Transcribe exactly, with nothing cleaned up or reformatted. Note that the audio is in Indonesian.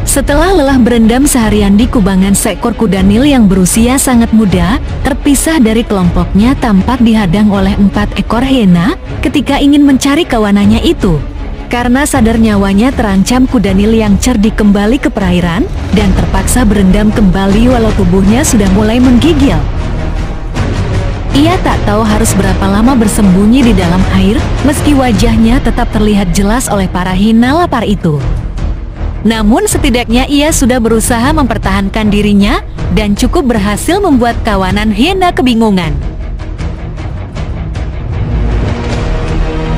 Setelah lelah berendam seharian di kubangan, seekor kuda Nil yang berusia sangat muda, terpisah dari kelompoknya, tampak dihadang oleh empat ekor hiena ketika ingin mencari kawanannya itu. Karena sadar nyawanya terancam, kuda Nil yang cerdik kembali ke perairan dan terpaksa berendam kembali walau tubuhnya sudah mulai menggigil. Ia tak tahu harus berapa lama bersembunyi di dalam air, meski wajahnya tetap terlihat jelas oleh para hiena lapar itu. Namun setidaknya ia sudah berusaha mempertahankan dirinya dan cukup berhasil membuat kawanan hiena kebingungan.